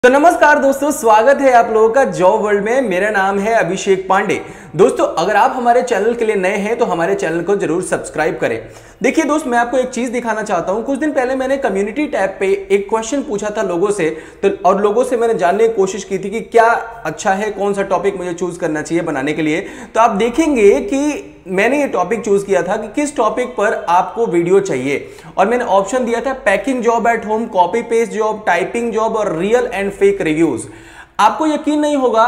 तो नमस्कार दोस्तों, स्वागत है आप लोगों का जॉब वर्ल्ड में। मेरा नाम है अभिषेक पांडे। दोस्तों, अगर आप हमारे चैनल के लिए नए हैं तो हमारे चैनल को जरूर सब्सक्राइब करें। देखिए दोस्त, मैं आपको एक चीज दिखाना चाहता हूं। कुछ दिन पहले मैंने कम्युनिटी टैब पे एक क्वेश्चन पूछा था लोगों से, और लोगों से मैंने जानने की कोशिश की थी कि क्या अच्छा है, कौन सा टॉपिक मुझे चूज करना चाहिए बनाने के लिए। तो आप देखेंगे कि मैंने ये टॉपिक चूज किया था कि किस टॉपिक पर आपको वीडियो चाहिए, और मैंने ऑप्शन दिया था packing job at home, copy paste job, typing job और रियल एंड फेक रिव्यूज। आपको यकीन नहीं होगा,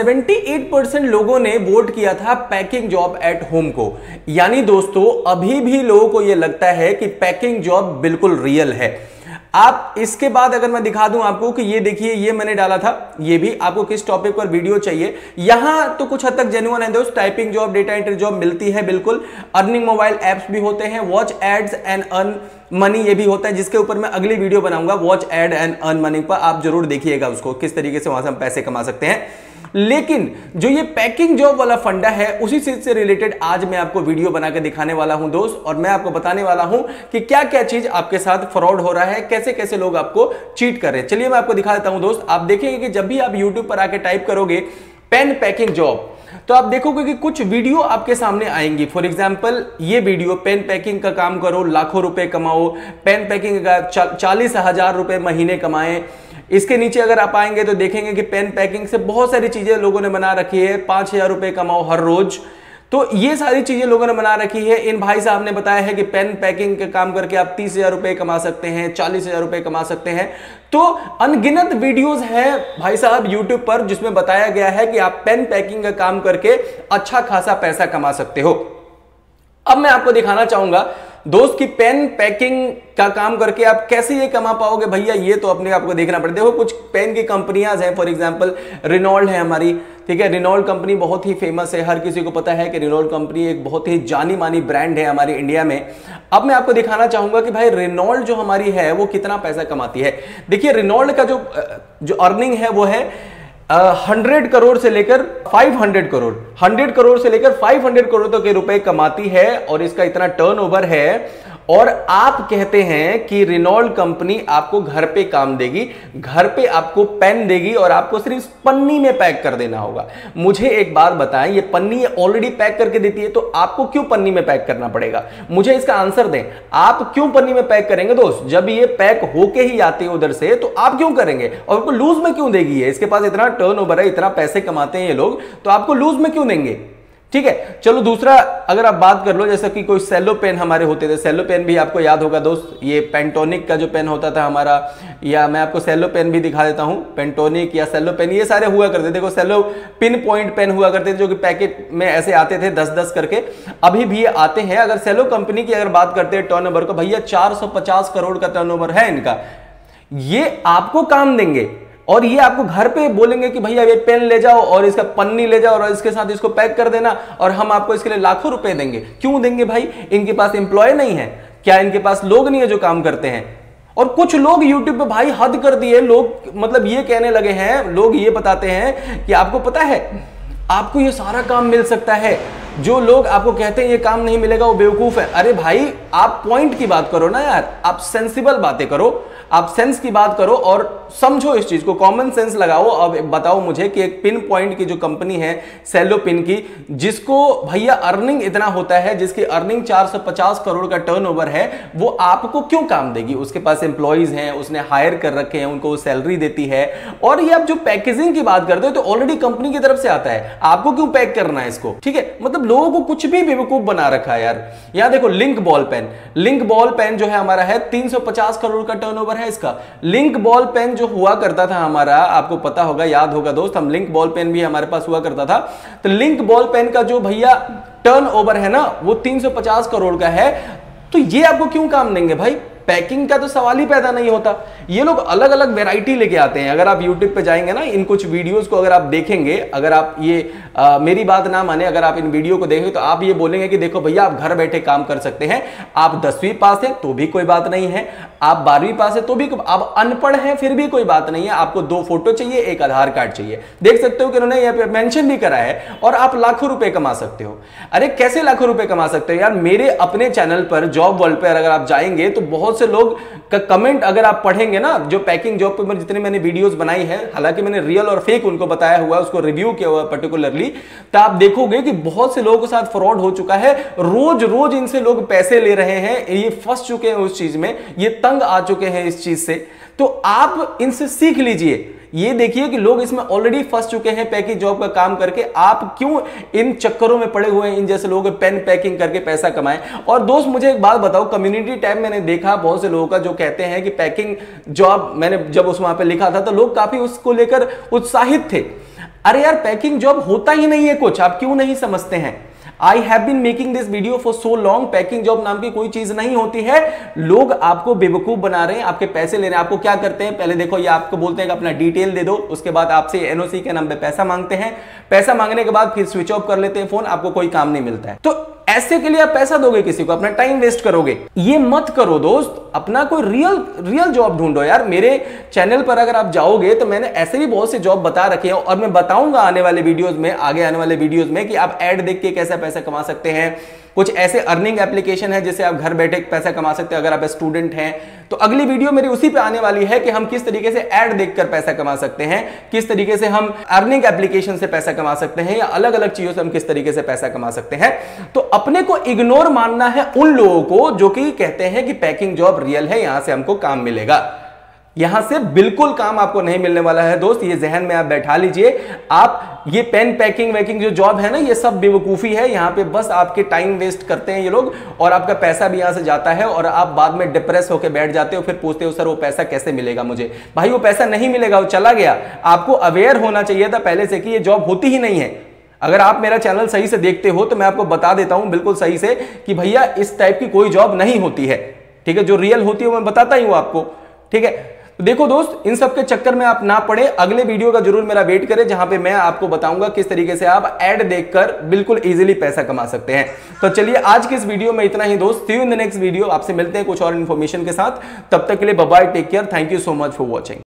78% लोगों ने वोट किया था पैकिंग जॉब एट होम को। यानी दोस्तों, अभी भी लोगों को यह लगता है कि पैकिंग जॉब बिल्कुल रियल है। आप इसके बाद अगर मैं दिखा दूं आपको कि ये देखिए, ये मैंने डाला था, ये भी आपको किस टॉपिक पर वीडियो चाहिए। यहां तो कुछ हद तक जेन्युइन है दोस्त। Typing job, data entry job मिलती है बिल्कुल। अर्निंग मोबाइल एप्स भी होते हैं, watch ads and earn money ये भी होता है, जिसके ऊपर मैं अगली वीडियो बनाऊंगा। Watch ad and earn money पर आप जरूर देखिएगा उसको, किस तरीके से वहां से हम पैसे कमा सकते हैं। लेकिन जो ये पैकिंग जॉब वाला फंडा है, उसी चीज से रिलेटेड आज मैं आपको वीडियो बना के दिखाने वाला हूं दोस्त। और मैं आपको बताने वाला हूं कि क्या क्या चीज आपके साथ फ्रॉड हो रहा है, कैसे कैसे लोग आपको चीट कर रहे हैं। चलिए मैं आपको दिखा देता हूं दोस्त। आप देखेंगे कि जब भी आप यूट्यूब पर आके टाइप करोगे पेन पैकिंग जॉब, तो आप देखोगे कि कुछ वीडियो आपके सामने आएंगी। फॉर एग्जांपल ये वीडियो, पेन पैकिंग का काम करो, लाखों रुपए कमाओ, पेन पैकिंग का 40,000 रुपए महीने कमाएं। इसके नीचे अगर आप आएंगे तो देखेंगे कि पेन पैकिंग से बहुत सारी चीजें लोगों ने बना रखी है। 5,000 रुपए कमाओ हर रोज, तो ये सारी चीजें लोगों ने बना रखी है। इन भाई साहब ने बताया है कि पेन पैकिंग के काम करके आप 30,000 रुपए कमा सकते हैं, 40,000 रुपए कमा सकते हैं। तो अनगिनत वीडियोस हैं भाई साहब यूट्यूब पर, जिसमें बताया गया है कि आप पेन पैकिंग का काम करके अच्छा खासा पैसा कमा सकते हो। अब मैं आपको दिखाना चाहूंगा दोस्त कि पेन पैकिंग का काम करके आप कैसे ये कमा पाओगे। भैया ये तो अपने आपको देखना पड़ेगा। देखो, कुछ पेन की कंपनियां हैं, फॉर एग्जांपल रेनॉल्ड है हमारी, ठीक है। रेनॉल्ड कंपनी बहुत ही फेमस है, हर किसी को पता है कि रेनॉल्ड कंपनी एक बहुत ही जानी मानी ब्रांड है हमारे इंडिया में। अब मैं आपको दिखाना चाहूंगा कि भाई रेनॉल्ड जो हमारी है वो कितना पैसा कमाती है। देखिए, रेनॉल्ड का जो अर्निंग है वो है 100 करोड़ से लेकर 500 करोड़, 100 करोड़ से लेकर 500 करोड़ तक के रुपए कमाती है, और इसका इतना टर्नओवर है। और आप कहते हैं कि रेनॉल्ड कंपनी आपको घर पे काम देगी, घर पे आपको पेन देगी, और आपको सिर्फ पन्नी में पैक कर देना होगा। मुझे एक बात बताएं, ये पन्नी ऑलरेडी पैक करके देती है, तो आपको क्यों पन्नी में पैक करना पड़ेगा? मुझे इसका आंसर दें। आप क्यों पन्नी में पैक करेंगे दोस्त? जब ये पैक होके ही आते हैं उधर से, तो आप क्यों करेंगे? और आपको लूज में क्यों देगी? इसके पास इतना टर्नओवर है, इतना पैसे कमाते हैं ये लोग, तो आपको लूज में क्यों देंगे? ठीक है, चलो दूसरा अगर आप बात कर लो, जैसे कि कोई सेलो पेन हमारे होते थे। सेलो पेन भी आपको याद होगा दोस्त, ये पेंटोनिक का जो पेन होता था हमारा, या मैं आपको सेलो पेन भी दिखा देता हूं। पेंटोनिक या सेलो पेन ये सारे हुआ करते थे। देखो, सेलो पिन पॉइंट पेन हुआ करते थे, जो कि पैकेट में ऐसे आते थे 10-10 करके। अभी भी ये आते हैं। अगर सेलो कंपनी की अगर बात करते हैं टर्नओवर को, भैया 450 करोड़ का टर्नओवर है इनका। ये आपको काम देंगे, और ये आपको घर पे बोलेंगे कि भैया ये पेन ले जाओ और इसका पन्नी ले जाओ और इसके साथ इसको पैक कर देना, और हम आपको इसके लिए लाखों रुपए देंगे। क्यों देंगे भाई? इनके पास एम्प्लॉय नहीं है क्या? इनके पास लोग नहीं है जो काम करते हैं? और कुछ लोग यूट्यूब पे भाई हद कर दिए लोग, मतलब ये कहने लगे हैं, लोग ये बताते हैं कि आपको पता है आपको ये सारा काम मिल सकता है। जो लोग आपको कहते हैं ये काम नहीं मिलेगा, वो बेवकूफ है। अरे भाई, आप पॉइंट की बात करो ना यार, आप सेंसिबल बातें करो, आप सेंस की बात करो और समझो इस चीज को, कॉमन सेंस लगाओ। अब बताओ मुझे कि एक पिन पॉइंट की जो कंपनी है सेलो पिन की, जिसको भैया अर्निंग इतना होता है, जिसकी अर्निंग 450 करोड़ का टर्नओवर है, वो आपको क्यों काम देगी? उसके पास एम्प्लॉइज हैं, उसने हायर कर रखे हैं, उनको वो सैलरी देती है। और ये आप जो पैकेजिंग की बात करते हो तो ऑलरेडी कंपनी की तरफ से आता है, आपको क्यों पैक करना है इसको? ठीक है, मतलब लोगों को कुछ भी बेवकूफ बना रखा है यार। यहां देखो, Linc ball pen, Linc ball pen जो है हमारा है 350 करोड़ का टर्नओवर है इसका। लिंक बॉल पेन जो हुआ करता था हमारा, आपको पता होगा, याद होगा दोस्त, हम लिंक बॉल पेन भी हमारे पास हुआ करता था। तो लिंक बॉल पेन का जो भैया टर्नओवर है ना, वो 350 करोड़ का है। तो ये आपको क्यों काम देंगे भाई? पैकिंग का तो सवाल ही पैदा नहीं होता। ये लोग अलग अलग वैरायटी लेके आते हैं। अगर आप YouTube पे जाएंगे ना, इन कुछ वीडियोस को अगर आप देखेंगे, अगर आप ये मेरी बात ना माने, अगर आप इन वीडियो को देखेंगे तो आप ये बोलेंगे कि देखो भैया, आप घर बैठे काम कर सकते हैं। आप 10वीं पास हैं तो भी कोई बात नहीं है, आप 12वीं पास है तो भी, आप अनपढ़ हैं फिर भी कोई बात नहीं है। आपको 2 फोटो चाहिए, 1 आधार कार्ड चाहिए। देख सकते हो कि उन्होंने यहाँ पे मेंशन भी करा है, और आप लाखों रुपए कमा सकते हो। अरे कैसे लाखों रुपए कमा सकते हो यार? मेरे अपने चैनल पर जॉब वर्ल्ड पर अगर आप जाएंगे तो बहुत बहुत से लोग का कमेंट अगर आप पढ़ेंगे ना, जो पैकिंग जॉब पे जितने मैंने वीडियोस बनाई है, हालांकि मैंने रियल और फेक उनको बताया हुआ, उसको रिव्यू किया हुआ पर्टिकुलरली, तो आप देखोगे कि बहुत से लोगों के साथ फ्रॉड हो चुका है। रोज रोज इनसे लोग पैसे ले रहे हैं, ये फंस चुके हैं उस चीज में, ये तंग आ चुके हैं इस चीज से। तो आप इनसे सीख लीजिए। ये देखिए कि लोग इसमें ऑलरेडी फंस चुके हैं पैकिंग जॉब का काम करके, आप क्यों इन चक्करों में पड़े हुए हैं, इन जैसे लोग पेन पैकिंग करके पैसा कमाएं। और दोस्त मुझे एक बात बताओ, कम्युनिटी टैब मैंने देखा बहुत से लोगों का जो कहते हैं कि पैकिंग जॉब, मैंने जब उस वहां पे लिखा था तो लोग काफी उसको लेकर उत्साहित थे। अरे यार पैकिंग जॉब होता ही नहीं है कुछ, आप क्यों नहीं समझते हैं। I have been making this video for so long, packing job नाम की कोई चीज नहीं होती है। लोग आपको बेवकूफ बना रहे हैं, आपके पैसे ले रहे हैं। आपको क्या करते हैं, पहले देखो ये आपको बोलते हैं कि अपना डिटेल दे दो, उसके बाद आपसे एनओसी के नाम पे पैसा मांगते हैं। पैसा मांगने के बाद फिर स्विच ऑफ कर लेते हैं फोन, आपको कोई काम नहीं मिलता है। तो ऐसे के लिए आप पैसा दोगे किसी को, अपना टाइम वेस्ट करोगे, ये मत करो दोस्त। अपना कोई रियल जॉब ढूंढो यार। मेरे चैनल पर अगर आप जाओगे तो मैंने ऐसे भी बहुत से जॉब बता रखे हैं, और मैं बताऊंगा आने वाले वीडियोस में, आगे आने वाले वीडियोस में, कि आप ऐड देख के कैसे पैसा कमा सकते हैं। कुछ ऐसे अर्निंग एप्लीकेशन है जिससे आप घर बैठे पैसा कमा सकते हैं अगर आप स्टूडेंट हैं। तो अगली वीडियो मेरी उसी पे आने वाली है कि हम किस तरीके से ऐड देखकर पैसा कमा सकते हैं, किस तरीके से हम अर्निंग एप्लीकेशन से पैसा कमा सकते हैं, या अलग अलग चीजों से हम किस तरीके से पैसा कमा सकते हैं। तो अपने को इग्नोर मानना है उन लोगों को जो कि कहते हैं कि पैकिंग जॉब रियल है, यहां से हमको काम मिलेगा। यहां से बिल्कुल काम आपको नहीं मिलने वाला है दोस्त, ये जहन में आप बैठा लीजिए। आप ये पेन पैकिंग वैकिंग जो जॉब है ना, ये सब बेवकूफी है। यहां पे बस आपके टाइम वेस्ट करते हैं ये लोग, और आपका पैसा भी यहां से जाता है, और आप बाद में डिप्रेस होकर बैठ जाते हो, फिर पूछते हो सर वो पैसा कैसे मिलेगा मुझे। भाई वो पैसा नहीं मिलेगा, वो चला गया। आपको अवेयर होना चाहिए था पहले से कि ये जॉब होती ही नहीं है। अगर आप मेरा चैनल सही से देखते हो तो मैं आपको बता देता हूं बिल्कुल सही से कि भैया इस टाइप की कोई जॉब नहीं होती है, ठीक है। जो रियल होती है वो मैं बताता ही हूं आपको, ठीक है। तो देखो दोस्त, इन सब के चक्कर में आप ना पड़े। अगले वीडियो का जरूर मेरा वेट करें, जहां पे मैं आपको बताऊंगा किस तरीके से आप ऐड देखकर बिल्कुल इजीली पैसा कमा सकते हैं। तो चलिए आज की इस वीडियो में इतना ही दोस्त। See you in the next video. आपसे मिलते हैं कुछ और इन्फॉर्मेशन के साथ। तब तक के लिए bye bye, take care, thank you so much for watching.